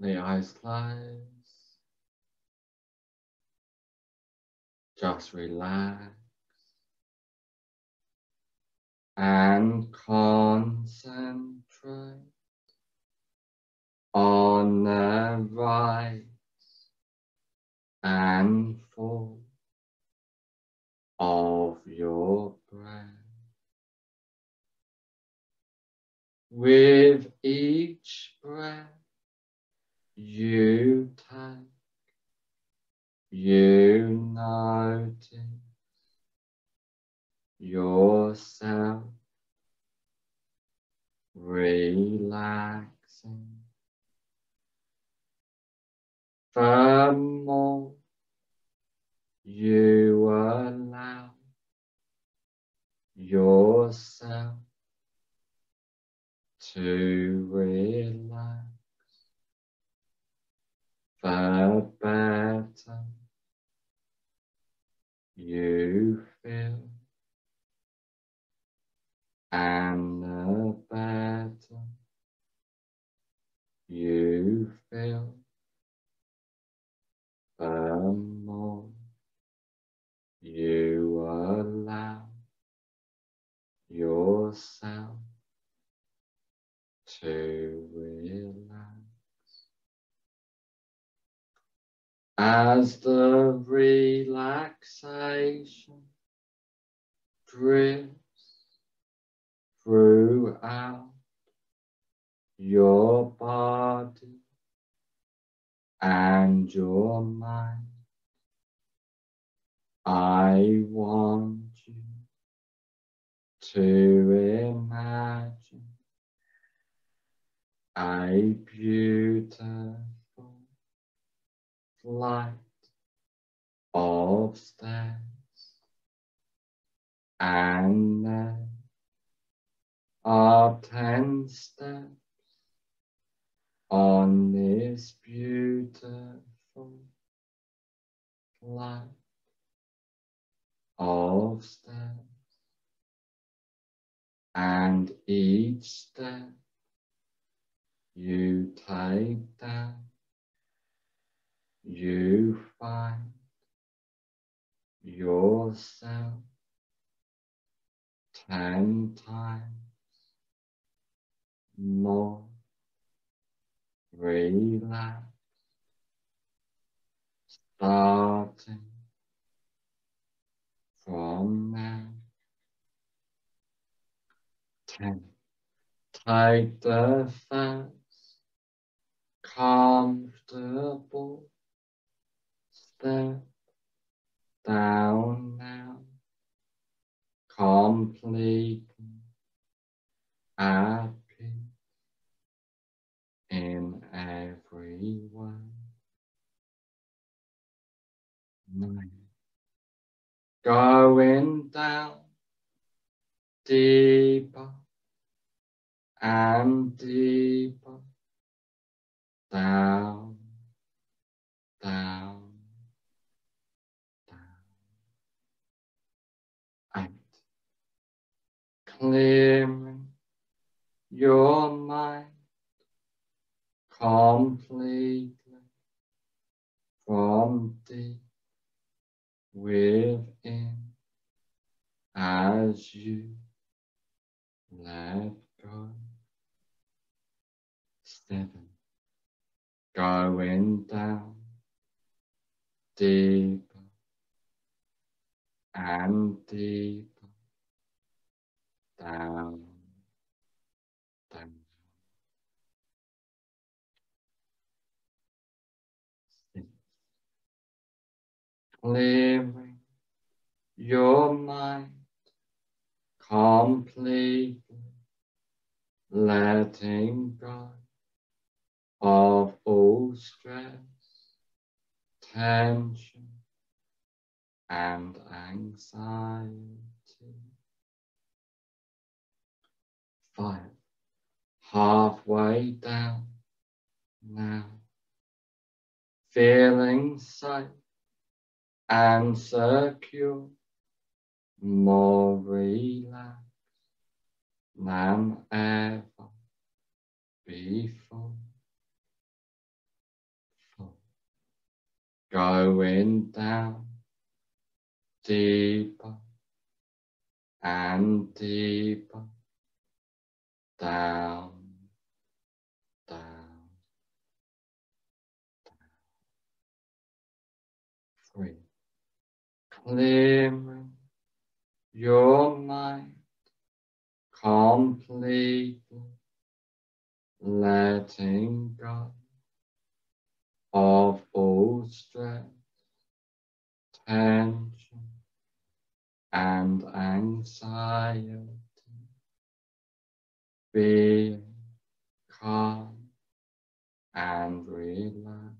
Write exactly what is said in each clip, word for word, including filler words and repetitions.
The eyes closed. Just relax and concentrate on the rise and fall of your breath. With each breath you take, you notice yourself relaxing. The more you allow yourself to relax, the better you feel, and the better you feel, the more you allow yourself to relax. As the relaxation drifts throughout your body and your mind, I want you to imagine a beautiful flight of stairs, and then up ten steps on this beautiful flight of steps, and each step you take down, you find yourself ten times more relaxed, starting from now. Ten. Take the first comfortable step down now, completely at peace in every way. Nine. Going down deeper and deeper, down, down, down. Eight. Clearing your mind completely from deep within as you let go. Seven. Going down deeper and deeper, down, down. Six. Clearing your mind completely, letting go of all stress, tension, and anxiety. Five. Halfway down now, feeling safe and secure, more relaxed than ever before. going down deeper and deeper, down, down, down. Three, clearing your mind completely, letting go of all stress, tension, and anxiety, being calm and relaxed.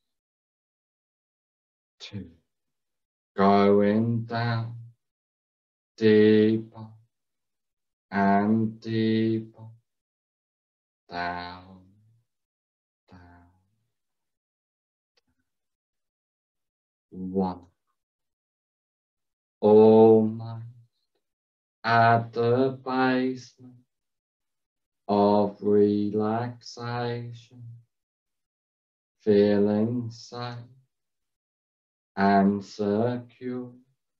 Two, going down deeper and deeper, down, down, down. One, almost at the basement of relaxation, feeling safe and secure,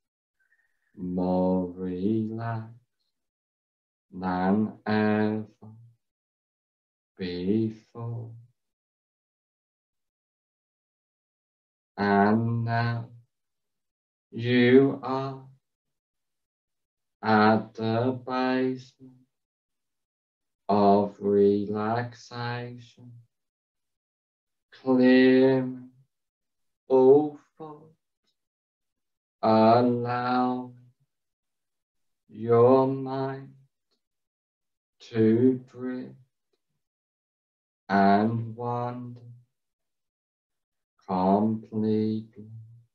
more relaxed than ever before. And now you are at the basement of relaxation, clearing all thoughts, allowing your mind to drift and wander completely.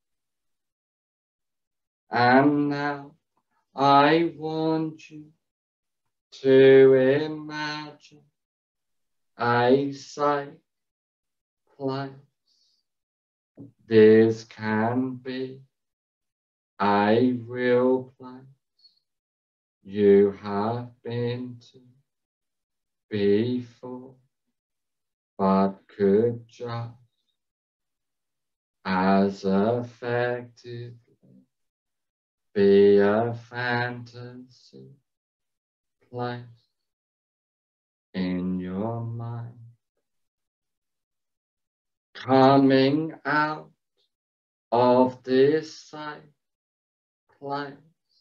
And now I want you to imagine a safe place. This can be a real place you have been to before, but could just as effectively be a fantasy place in your mind. Coming out of this safe place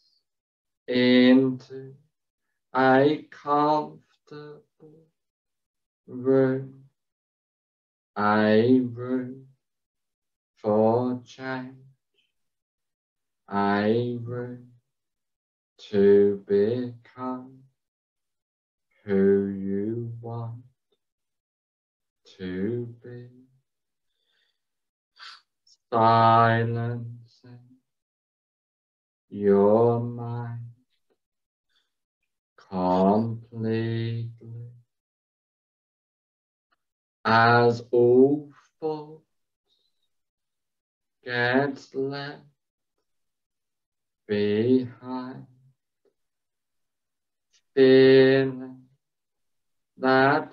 into a comfortable room, a room for change, a room to become who you want to be. Silencing your mind completely as all thoughts get left behind, feeling that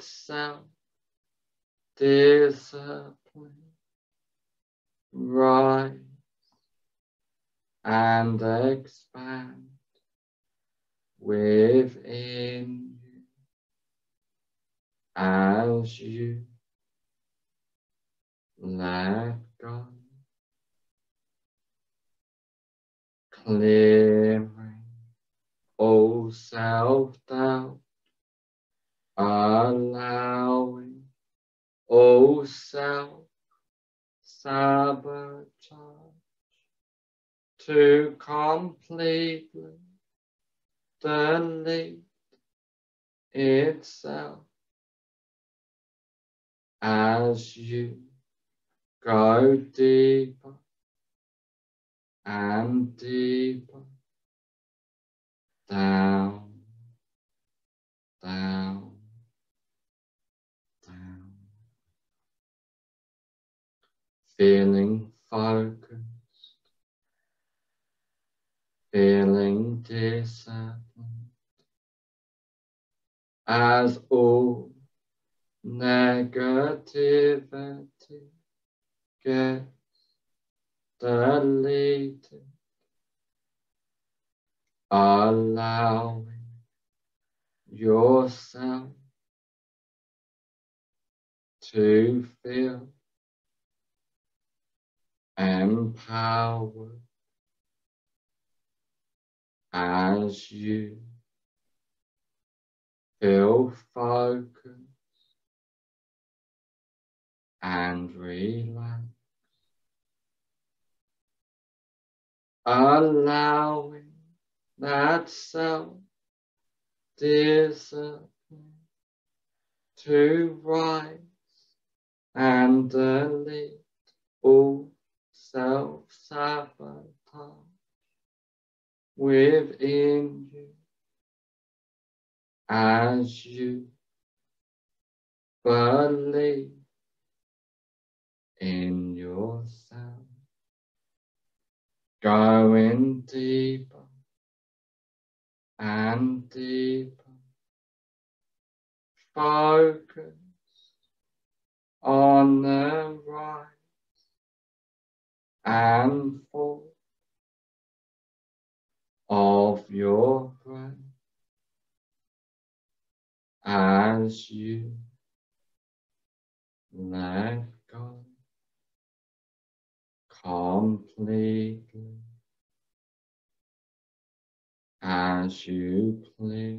self-discipline rise and expand within you as you let go, clearing all self-doubt, allowing all self-sabotage to completely delete itself as you go deeper and deeper, down, down, down, feeling focused, feeling disciplined, as all negativity gets deleted, allowing yourself to feel empowered as you feel focused and relaxed, allowing that self-discipline to rise and delete all self-sabotage within you as you believe in yourself, going deeper and deeper, focus on the rise and fall of your breath as you let go completely, as you clear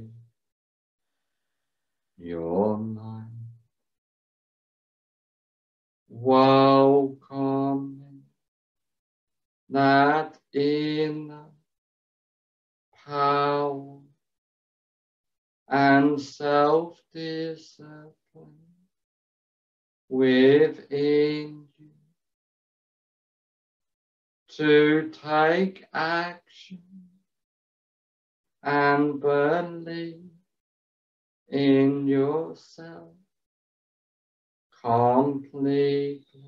your mind, welcoming that inner power and self-discipline within you to take action and believe in yourself completely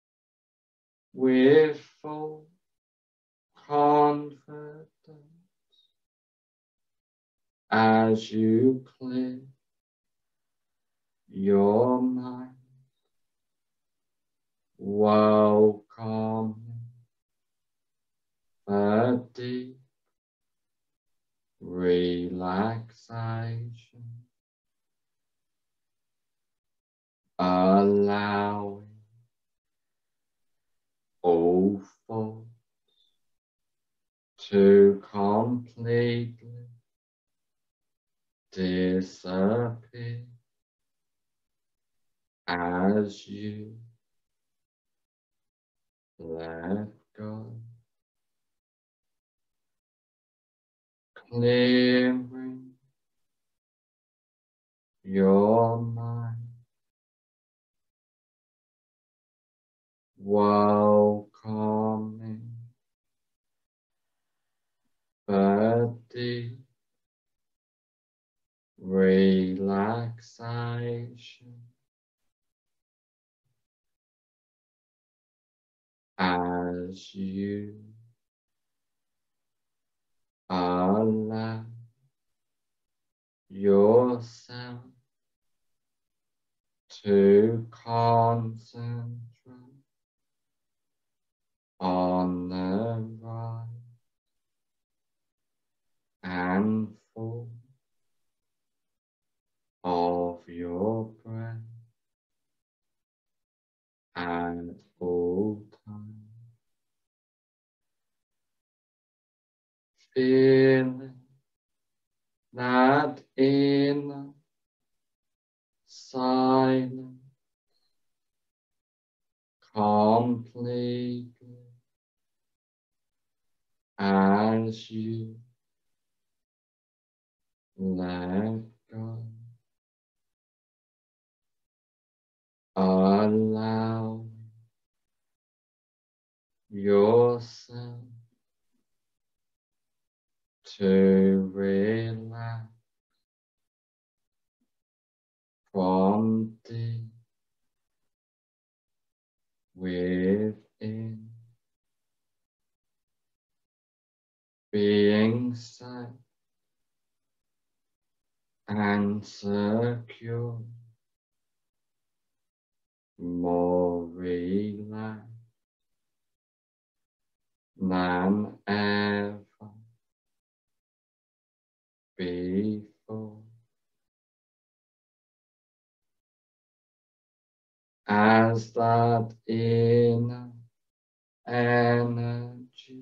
with full confidence as you clear your mind, welcoming the deep relaxation, allowing all thoughts to completely disappear as you let go, clearing your mind, welcoming the deep relaxation as you allow yourself to concentrate on the rise and fall of your breath at all times, feeling that inner silence completely as you let go, allowing yourself to relax from deep within, being safe and secure, more relaxed than ever before. As that inner energy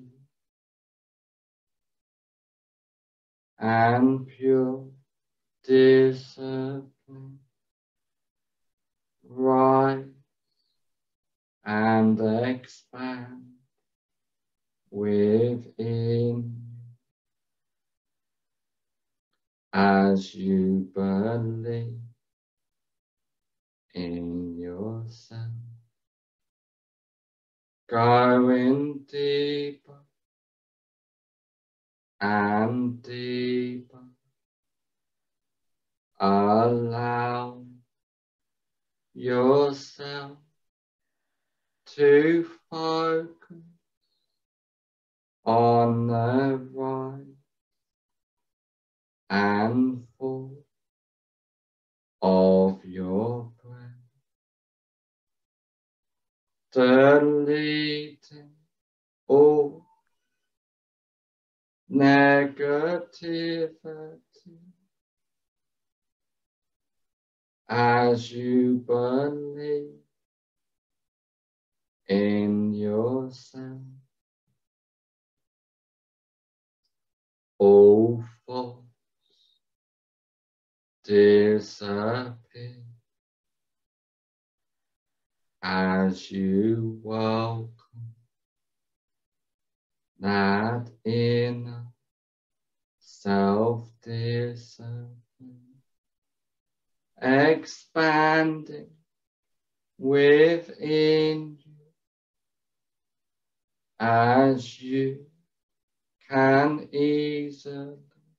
and pure discipline rise and expand within as you believe in yourself, going deeper and deeper, allow yourself to focus on the rise and fall of your breath, deleting all negativity as you believe in yourself. All thoughts disappear as you welcome that inner self-discipline, expanding within you as you can easily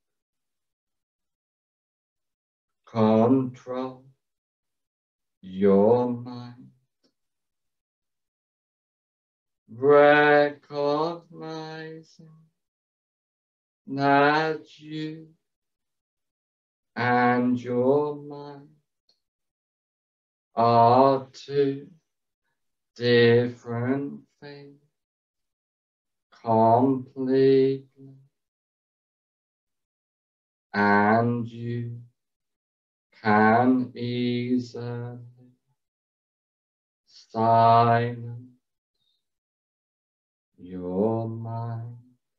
control your mind, recognizing that you and your mind are two different things completely, and you can easily silence your mind,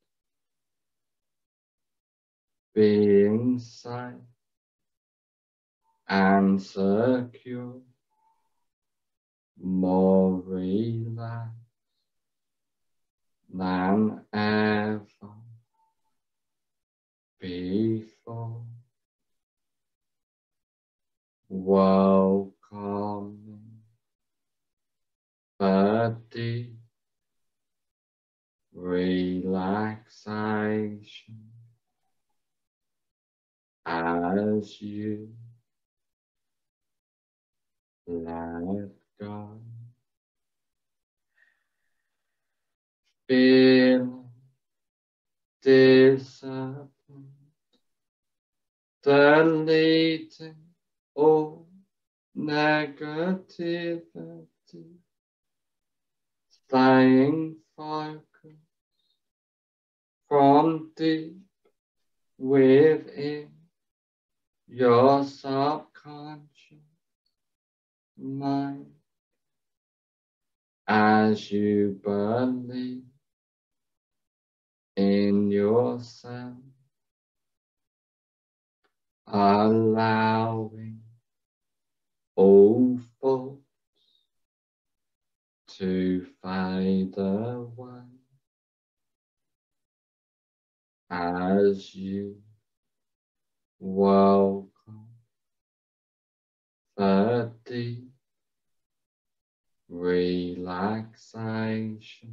being safe and secure, more relaxed than ever before, welcoming the deep relaxation as you let go, feeling discipline, deleting all negativity, staying focused from deep within your subconscious mind as you believe in yourself, allowing all thoughts to fade away as you welcome the deep relaxation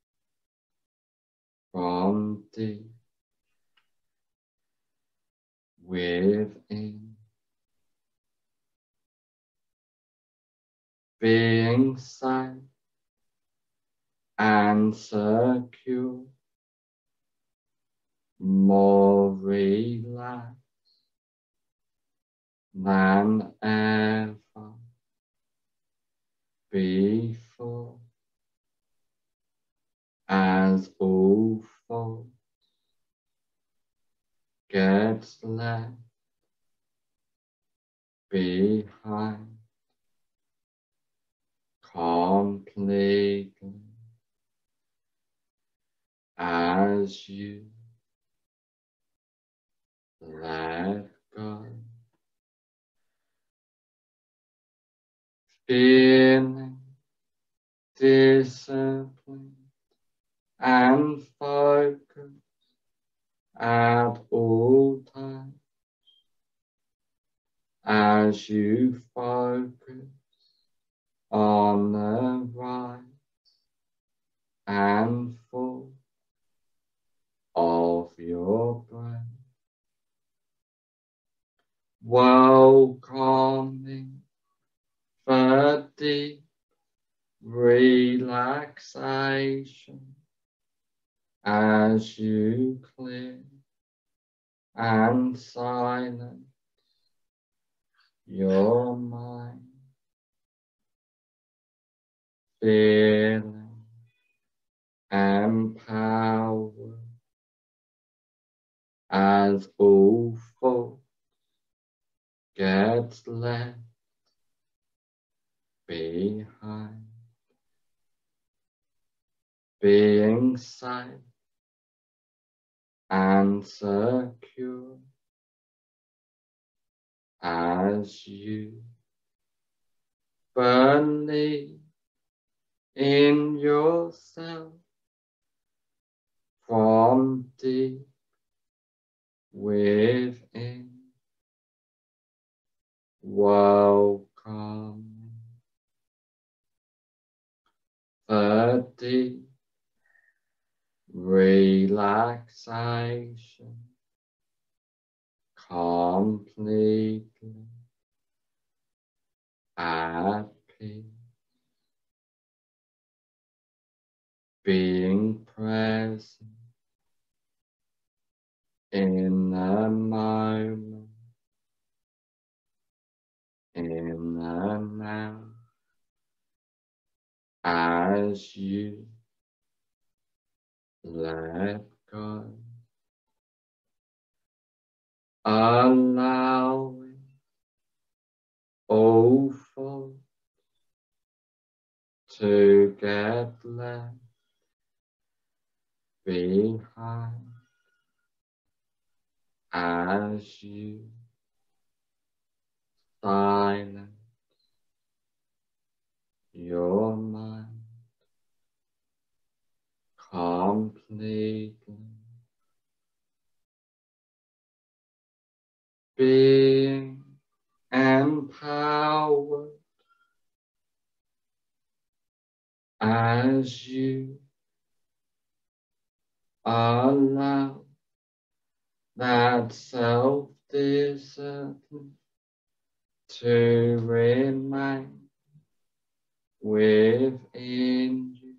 from deep within, being safe and secure, more relaxed than ever before, as all gets left behind completely as you let go, feeling disciplined and focused at all times as you focus on the rise and fall of your breath, welcoming the deep relaxation as you clear and silence your mind, feeling empowered as all thoughts get left behind, being safe and secure as you believe in yourself from deep within, welcome the deep relaxation completely at peace, being present in the moment, in the now, as you let go, allowing all thoughts to get left behind as you silence your mind completely, being empowered as you allow that self-discipline to remain within you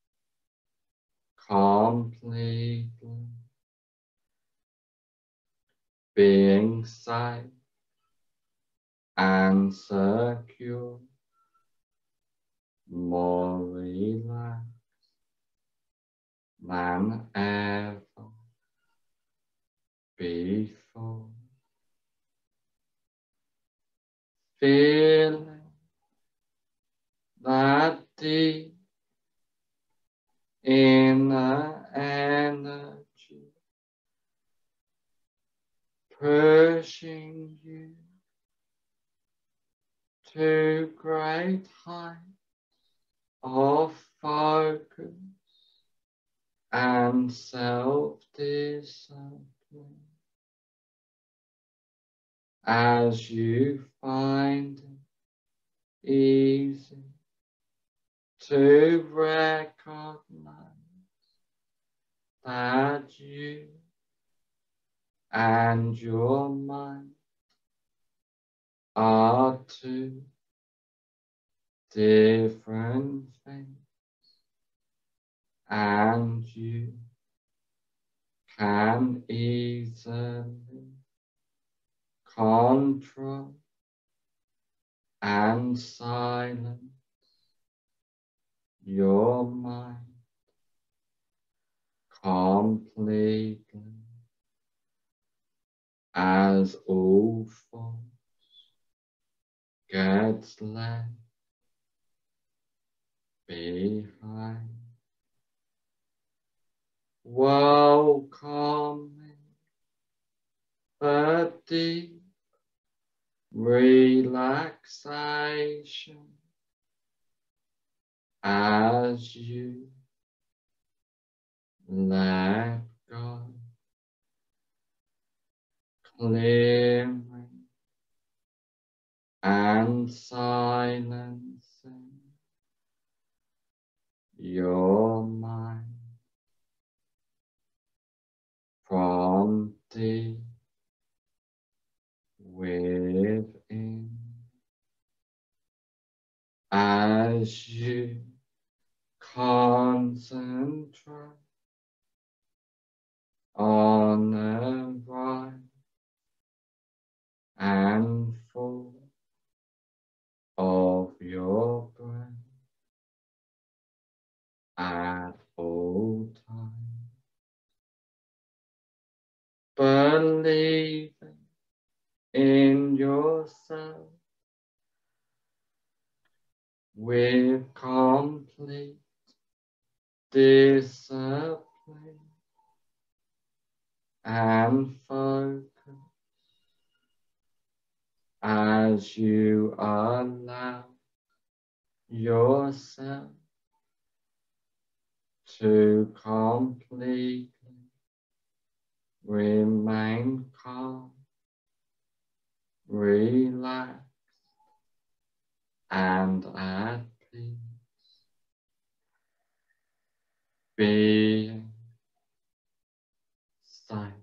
completely, being safe and secure, more relaxed than ever before, feeling that deep inner energy pushing you to great heights of focus and self-discipline as you find it easy to recognize that you and your mind are two different things, and you can easily control and silence your mind completely as all force gets left behind. Welcoming the deep relaxation as you let go, clearing and silencing your mind from deep within as you concentrate on the right and full of your breath at all times, believing in yourself with complete discipline and focus as you allow yourself to completely remain calm, relaxed, and at peace, being safe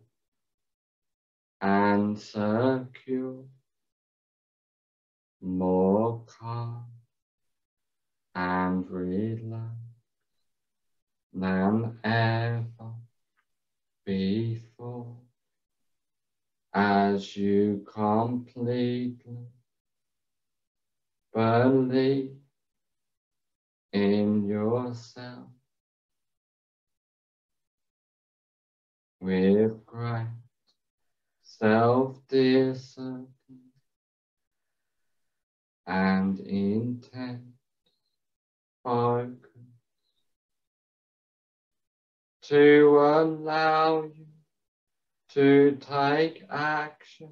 and secure, more calm and relaxed than ever before, as you completely believe in yourself with great self-discipline and intense focus to allow you to take action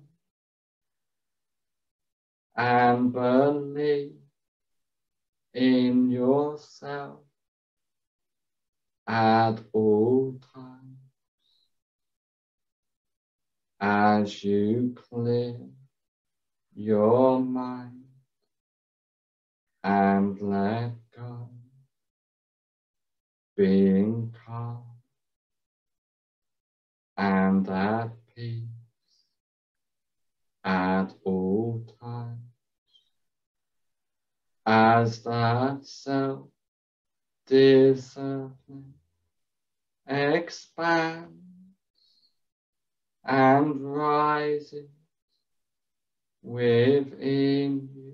and believe in yourself at all times as you clear your mind and let go, being calm and at peace at all times, as that self-discipline expands and rises within you,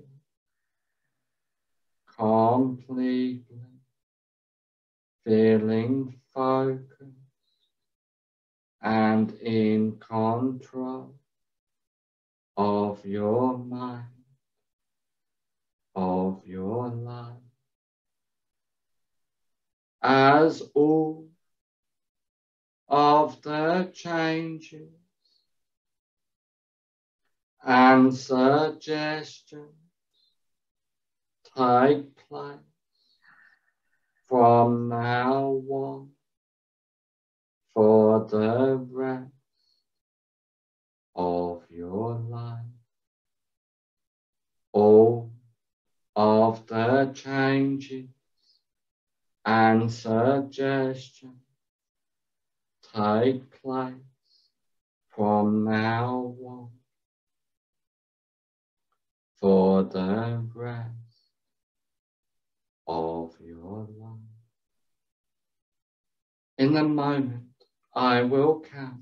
completely feeling focused and in control of your mind, of your life, as all of the changes and suggestions take place from now on for the rest of your life. All of the changes and suggestions take place from now on for the rest of your life. In a moment, I will count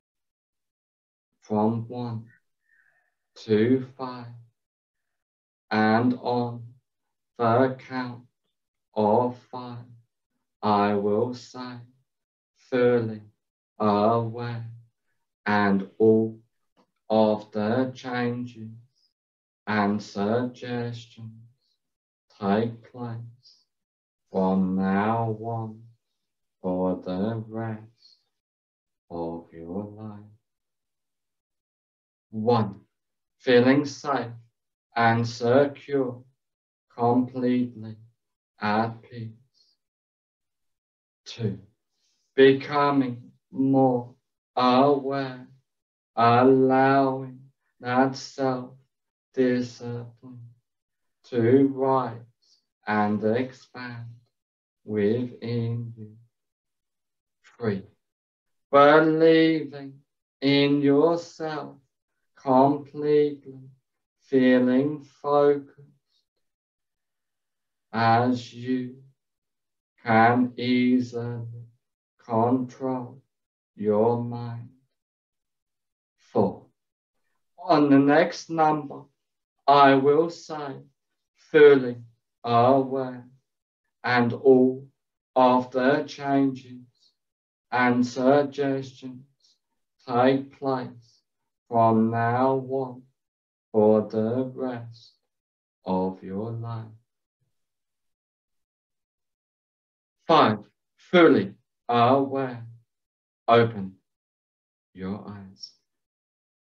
from one to five, and on the count of five, I will say, fully aware and all of the changes and suggestions take place from now on for the rest of your life. One, feeling safe and secure, completely at peace. Two, becoming more aware, allowing that self-discipline to rise and expand within you. Three, believing in yourself completely, feeling focused as you can easily control your mind. Four, on the next number, I will say fully aware, and all of the changes and suggestions take place from now on for the rest of your life. Five, fully aware. Open your eyes.